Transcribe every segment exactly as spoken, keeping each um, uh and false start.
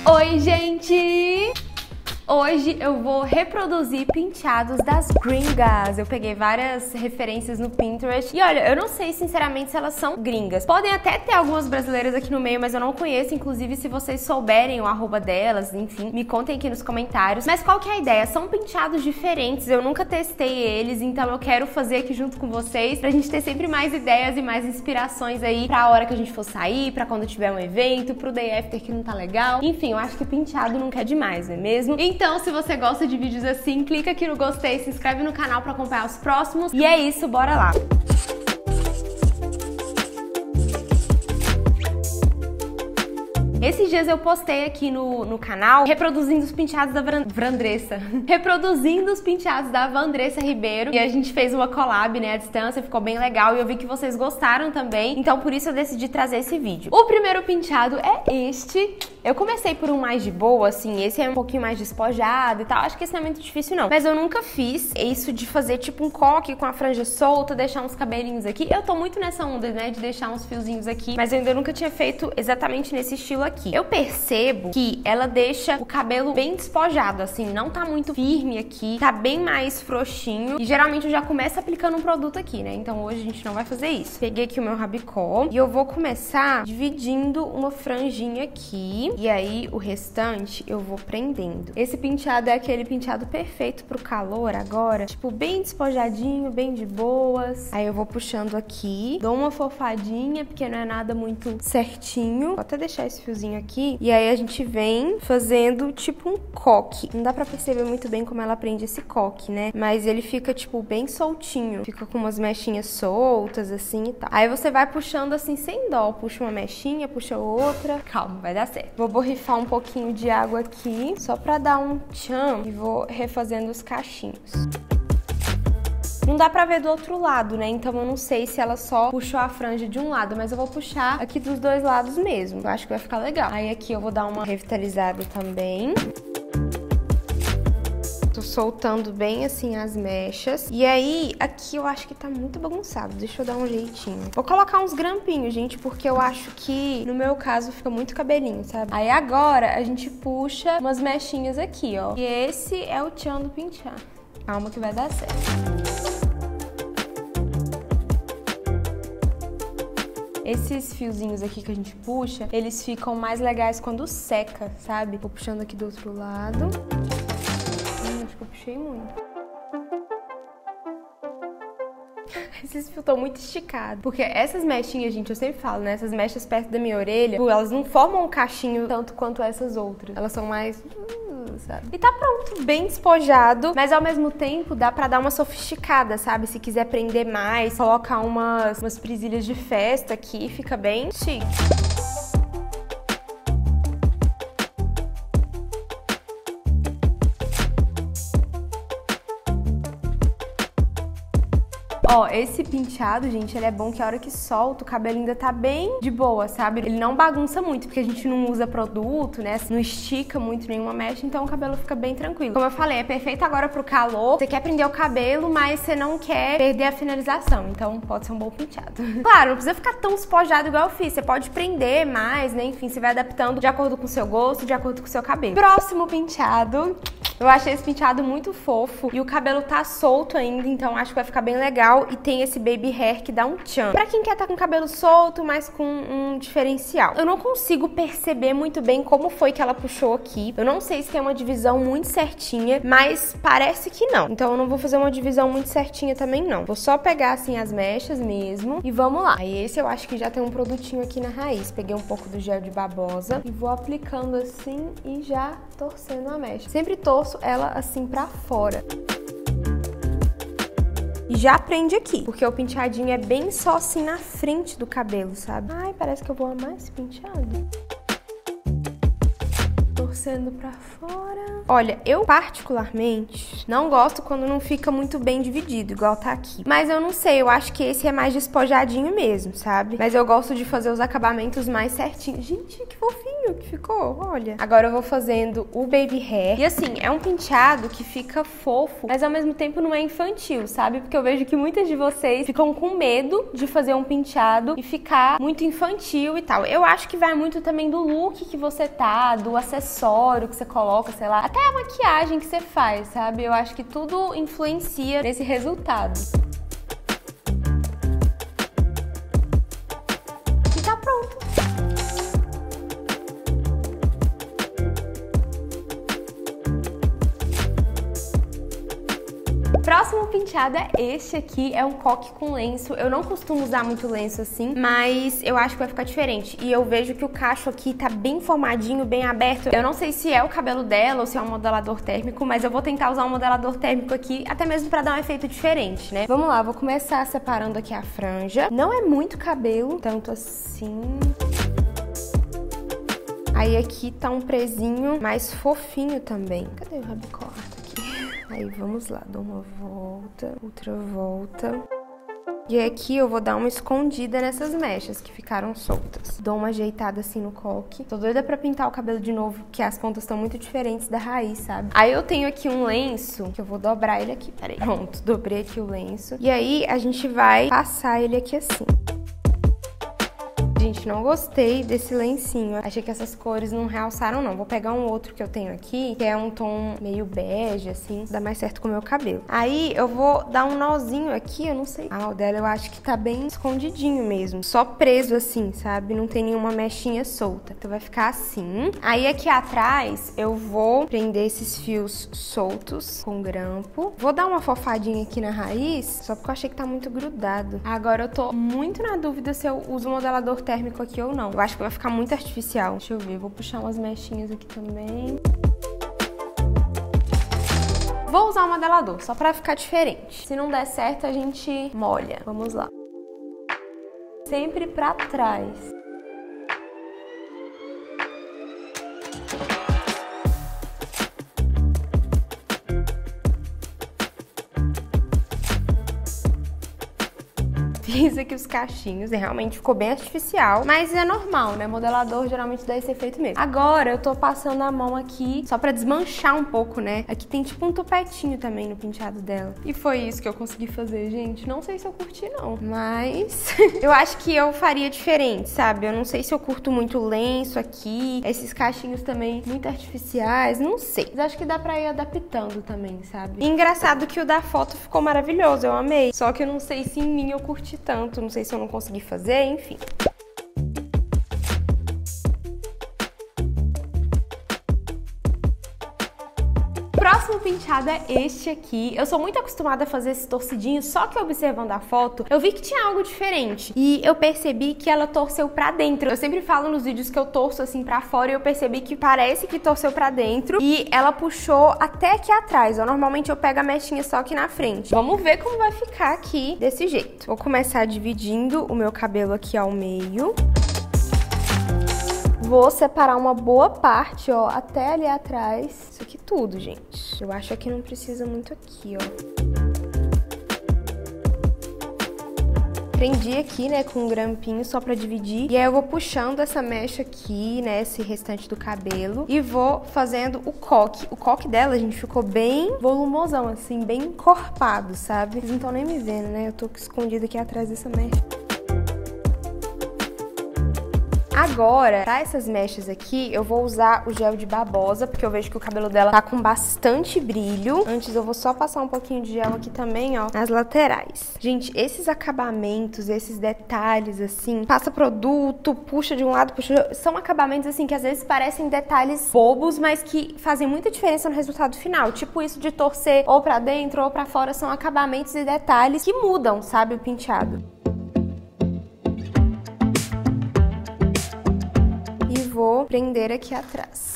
Oi, gente! Hoje eu vou reproduzir penteados das gringas. Eu peguei várias referências no Pinterest e olha, eu não sei sinceramente se elas são gringas. Podem até ter algumas brasileiras aqui no meio, mas eu não conheço. Inclusive, se vocês souberem o arroba delas, enfim, me contem aqui nos comentários. Mas qual que é a ideia? São penteados diferentes, eu nunca testei eles, então eu quero fazer aqui junto com vocês pra gente ter sempre mais ideias e mais inspirações aí pra hora que a gente for sair, pra quando tiver um evento, pro day after que não tá legal. Enfim, eu acho que penteado nunca é demais, não é mesmo? Então, se você gosta de vídeos assim, clica aqui no gostei, se inscreve no canal pra acompanhar os próximos. E é isso, bora lá! Esses dias eu postei aqui no, no canal reproduzindo os penteados da Vandressa. reproduzindo os penteados da Vandressa Ribeiro. E a gente fez uma collab, né, à distância, ficou bem legal. E eu vi que vocês gostaram também. Então por isso eu decidi trazer esse vídeo. O primeiro penteado é este. Eu comecei por um mais de boa, assim. Esse é um pouquinho mais despojado e tal. Acho que esse não é muito difícil, não. Mas eu nunca fiz isso de fazer tipo um coque com a franja solta, deixar uns cabelinhos aqui. Eu tô muito nessa onda, né, de deixar uns fiozinhos aqui. Mas eu ainda nunca tinha feito exatamente nesse estilo aqui. Aqui. Eu percebo que ela deixa o cabelo bem despojado, assim, não tá muito firme aqui, tá bem mais frouxinho e geralmente eu já começo aplicando um produto aqui, né? Então hoje a gente não vai fazer isso. Peguei aqui o meu rabicó e eu vou começar dividindo uma franjinha aqui e aí o restante eu vou prendendo. Esse penteado é aquele penteado perfeito pro calor agora, tipo bem despojadinho, bem de boas. Aí eu vou puxando aqui, dou uma fofadinha porque não é nada muito certinho. Vou até deixar esse fiozinho aqui, e aí a gente vem fazendo tipo um coque. Não dá pra perceber muito bem como ela prende esse coque, né? Mas ele fica tipo bem soltinho, fica com umas mechinhas soltas assim e tal. Aí você vai puxando assim sem dó, puxa uma mechinha, puxa outra. Calma, vai dar certo. Vou borrifar um pouquinho de água aqui, só pra dar um tchan, e vou refazendo os cachinhos. Não dá pra ver do outro lado, né? Então eu não sei se ela só puxou a franja de um lado, mas eu vou puxar aqui dos dois lados mesmo. Eu acho que vai ficar legal. Aí aqui eu vou dar uma revitalizada também. Tô soltando bem assim as mechas. E aí, aqui eu acho que tá muito bagunçado. Deixa eu dar um jeitinho. Vou colocar uns grampinhos, gente, porque eu acho que, no meu caso, fica muito cabelinho, sabe? Aí agora a gente puxa umas mechinhas aqui, ó. E esse é o tchan do penteado. Calma que vai dar certo. Esses fiozinhos aqui que a gente puxa, eles ficam mais legais quando seca, sabe? Vou puxando aqui do outro lado. Hum, acho que eu puxei muito. Esses fios estão muito esticados. Porque essas mechinhas, gente, eu sempre falo, né? Essas mechas perto da minha orelha, elas não formam um cachinho tanto quanto essas outras. Elas são mais... sabe? E tá pronto, bem despojado, mas ao mesmo tempo dá pra dar uma sofisticada, sabe? Se quiser prender mais, colocar umas, umas presilhas de festa aqui, fica bem chique. Ó, esse penteado, gente, ele é bom que a hora que solta, o cabelo ainda tá bem de boa, sabe? Ele não bagunça muito, porque a gente não usa produto, né? Não estica muito nenhuma mecha, então o cabelo fica bem tranquilo. Como eu falei, é perfeito agora pro calor. Você quer prender o cabelo, mas você não quer perder a finalização. Então pode ser um bom penteado. Claro, não precisa ficar tão despojado igual eu fiz. Você pode prender mais, né? Enfim, você vai adaptando de acordo com o seu gosto, de acordo com o seu cabelo. Próximo penteado. Eu achei esse penteado muito fofo e o cabelo tá solto ainda, então acho que vai ficar bem legal. E tem esse baby hair que dá um tchan. Pra quem quer tá com o cabelo solto, mas com um diferencial. Eu não consigo perceber muito bem como foi que ela puxou aqui. Eu não sei se tem uma divisão muito certinha, mas parece que não. Então eu não vou fazer uma divisão muito certinha também, não. Vou só pegar assim as mechas mesmo e vamos lá. Aí esse eu acho que já tem um produtinho aqui na raiz. Peguei um pouco do gel de babosa e vou aplicando assim e já torcendo a mecha. Sempre torço ela assim pra fora. E já prende aqui, porque o penteadinho é bem só assim na frente do cabelo, sabe? Ai, parece que eu vou amar esse penteado. Torcendo pra fora. Olha, eu particularmente não gosto quando não fica muito bem dividido, igual tá aqui. Mas eu não sei, eu acho que esse é mais despojadinho mesmo, sabe? Mas eu gosto de fazer os acabamentos mais certinhos. Gente, que fofinho! fofinho que ficou, olha. Agora eu vou fazendo o baby hair. E assim, é um penteado que fica fofo, mas ao mesmo tempo não é infantil, sabe? Porque eu vejo que muitas de vocês ficam com medo de fazer um penteado e ficar muito infantil e tal. Eu acho que vai muito também do look que você tá, do acessório que você coloca, sei lá, até a maquiagem que você faz, sabe? Eu acho que tudo influencia nesse resultado. E tá pronto. Próximo penteado é este aqui, é um coque com lenço. Eu não costumo usar muito lenço assim, mas eu acho que vai ficar diferente. E eu vejo que o cacho aqui tá bem formadinho, bem aberto. Eu não sei se é o cabelo dela ou se é um modelador térmico, mas eu vou tentar usar um modelador térmico aqui, até mesmo pra dar um efeito diferente, né? Vamos lá, vou começar separando aqui a franja. Não é muito cabelo, tanto assim. Aí aqui tá um presinho mais fofinho também. Cadê o rabicó? Aí vamos lá, dou uma volta, outra volta. E aqui eu vou dar uma escondida nessas mechas que ficaram soltas. Dou uma ajeitada assim no coque. Tô doida pra pintar o cabelo de novo, porque as pontas estão muito diferentes da raiz, sabe? Aí eu tenho aqui um lenço, que eu vou dobrar ele aqui. Peraí, pronto, dobrei aqui o lenço. E aí a gente vai passar ele aqui assim. Gente, não gostei desse lencinho. Achei que essas cores não realçaram, não. Vou pegar um outro que eu tenho aqui, que é um tom meio bege, assim. Dá mais certo com o meu cabelo. Aí, eu vou dar um nozinho aqui, eu não sei. Ah, o dela eu acho que tá bem escondidinho mesmo. Só preso assim, sabe? Não tem nenhuma mechinha solta. Então vai ficar assim. Aí, aqui atrás, eu vou prender esses fios soltos com grampo. Vou dar uma fofadinha aqui na raiz, só porque eu achei que tá muito grudado. Agora, eu tô muito na dúvida se eu uso o modelador térmico aqui ou não. Eu acho que vai ficar muito artificial. Deixa eu ver, vou puxar umas mechinhas aqui também. Vou usar o modelador, só pra ficar diferente. Se não der certo, a gente molha. Vamos lá. Sempre pra trás. Fiz aqui os cachinhos e realmente ficou bem artificial, mas é normal, né? Modelador geralmente dá esse efeito mesmo. Agora eu tô passando a mão aqui só pra desmanchar um pouco, né? Aqui tem tipo um topetinho também no penteado dela. E foi isso que eu consegui fazer, gente. Não sei se eu curti, não. Mas eu acho que eu faria diferente, sabe? Eu não sei se eu curto muito lenço aqui. Esses cachinhos também muito artificiais, não sei. Mas acho que dá pra ir adaptando também, sabe? E engraçado que o da foto ficou maravilhoso, eu amei. Só que eu não sei se em mim eu curti tanto, não sei se eu não consegui fazer, enfim. Próximo penteado é este aqui. Eu sou muito acostumada a fazer esse torcidinho, só que observando a foto, eu vi que tinha algo diferente. E eu percebi que ela torceu pra dentro. Eu sempre falo nos vídeos que eu torço assim pra fora e eu percebi que parece que torceu pra dentro. E ela puxou até aqui atrás, ó. Normalmente eu pego a mechinha só aqui na frente. Vamos ver como vai ficar aqui desse jeito. Vou começar dividindo o meu cabelo aqui ao meio. Vou separar uma boa parte, ó, até ali atrás. Isso aqui tudo, gente. Eu acho que não precisa muito aqui, ó. Prendi aqui, né, com um grampinho só pra dividir. E aí eu vou puxando essa mecha aqui, né, esse restante do cabelo. E vou fazendo o coque. O coque dela, gente, ficou bem volumosão, assim, bem encorpado, sabe? Vocês não estão nem me vendo, né? Eu tô escondida aqui atrás dessa mecha. Agora, pra essas mechas aqui, eu vou usar o gel de babosa, porque eu vejo que o cabelo dela tá com bastante brilho. Antes eu vou só passar um pouquinho de gel aqui também, ó, nas laterais. Gente, esses acabamentos, esses detalhes, assim, passa produto, puxa de um lado, puxa de outro. São acabamentos, assim, que às vezes parecem detalhes bobos, mas que fazem muita diferença no resultado final. Tipo isso de torcer ou pra dentro ou pra fora, são acabamentos e detalhes que mudam, sabe, o penteado. Vou prender aqui atrás.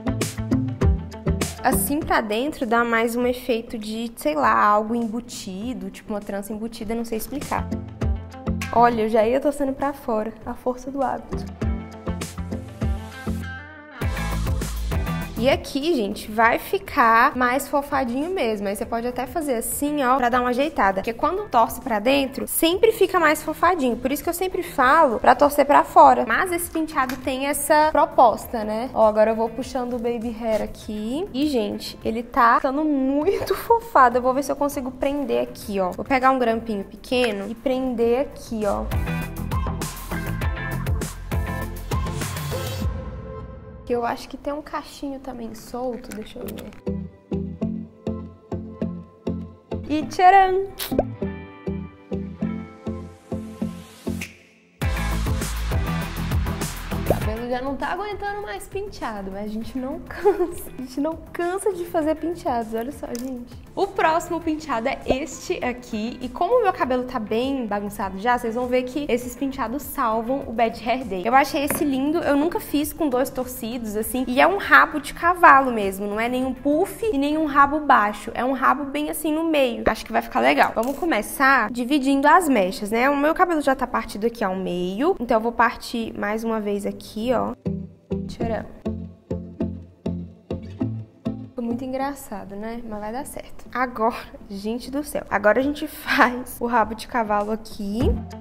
Assim pra dentro dá mais um efeito de, sei lá, algo embutido, tipo uma trança embutida, não sei explicar. Olha, eu já ia torcendo pra fora, a força do hábito. E E aqui, gente, vai ficar mais fofadinho mesmo. Aí você pode até fazer assim, ó, pra dar uma ajeitada. Porque quando torce pra dentro, sempre fica mais fofadinho. Por isso que eu sempre falo pra torcer pra fora. Mas esse penteado tem essa proposta, né? Ó, agora eu vou puxando o baby hair aqui. E, gente, ele tá ficando muito fofado. Eu vou ver se eu consigo prender aqui, ó. Vou pegar um grampinho pequeno e prender aqui, ó. Que eu acho que tem um cachinho também solto, deixa eu ver. E tcharam! O cabelo já não tá aguentando mais penteado, mas a gente não cansa. A gente não cansa de fazer penteados, olha só, gente. O próximo penteado é este aqui. E como o meu cabelo tá bem bagunçado já, vocês vão ver que esses penteados salvam o Bad Hair Day. Eu achei esse lindo, eu nunca fiz com dois torcidos, assim. E é um rabo de cavalo mesmo, não é nenhum puff e nenhum rabo baixo. É um rabo bem assim no meio. Acho que vai ficar legal. Vamos começar dividindo as mechas, né? O meu cabelo já tá partido aqui ao meio. Então eu vou partir mais uma vez aqui, ó. Tcharam. Muito engraçado, né? Mas vai dar certo. Agora, gente do céu. Agora a gente faz o rabo de cavalo aqui.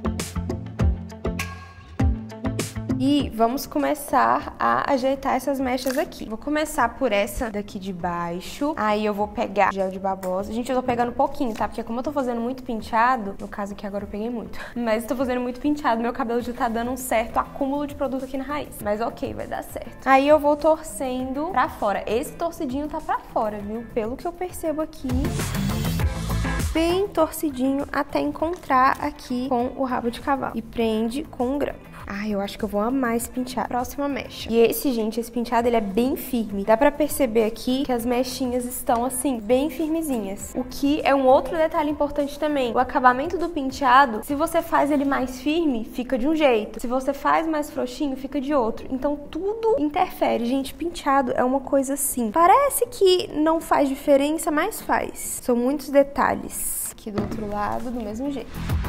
E vamos começar a ajeitar essas mechas aqui. Vou começar por essa daqui de baixo. Aí eu vou pegar gel de babosa. Gente, eu tô pegando pouquinho, tá? Porque como eu tô fazendo muito penteado, no caso aqui agora eu peguei muito. Mas eu tô fazendo muito penteado, meu cabelo já tá dando um certo acúmulo de produto aqui na raiz. Mas ok, vai dar certo. Aí eu vou torcendo pra fora. Esse torcidinho tá pra fora, viu? Pelo que eu percebo aqui. Bem torcidinho até encontrar aqui com o rabo de cavalo. E prende com um grampo. Ah, eu acho que eu vou amar esse penteado. Próxima mecha. E esse, gente, esse penteado, ele é bem firme. Dá pra perceber aqui que as mechinhas estão, assim, bem firmezinhas. O que é um outro detalhe importante também. O acabamento do penteado, se você faz ele mais firme, fica de um jeito. Se você faz mais frouxinho, fica de outro. Então, tudo interfere. Gente, penteado é uma coisa assim. Parece que não faz diferença, mas faz. São muitos detalhes. Aqui do outro lado, do mesmo jeito.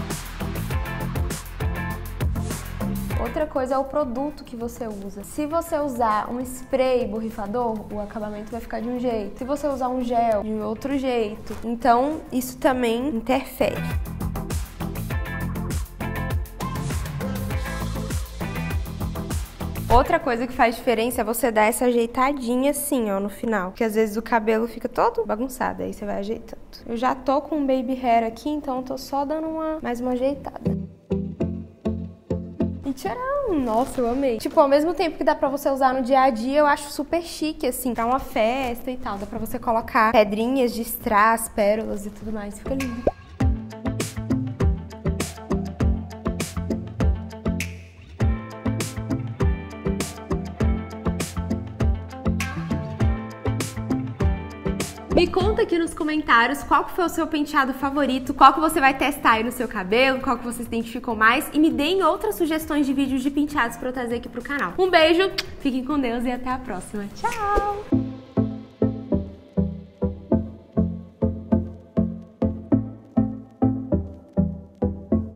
Outra coisa é o produto que você usa. Se você usar um spray borrifador, o acabamento vai ficar de um jeito. Se você usar um gel, de outro jeito. Então, isso também interfere. Outra coisa que faz diferença é você dar essa ajeitadinha assim, ó, no final. Porque às vezes o cabelo fica todo bagunçado, aí você vai ajeitando. Eu já tô com um baby hair aqui, então eu tô só dando uma, mais uma ajeitada. E tcharam! Nossa, eu amei. Tipo, ao mesmo tempo que dá pra você usar no dia a dia, eu acho super chique, assim, pra uma festa e tal. Dá pra você colocar pedrinhas de strass, pérolas e tudo mais. Fica lindo. Me conta aqui nos comentários qual que foi o seu penteado favorito, qual que você vai testar aí no seu cabelo, qual que você se identificou mais e me deem outras sugestões de vídeos de penteados pra eu trazer aqui pro canal. Um beijo, fiquem com Deus e até a próxima. Tchau!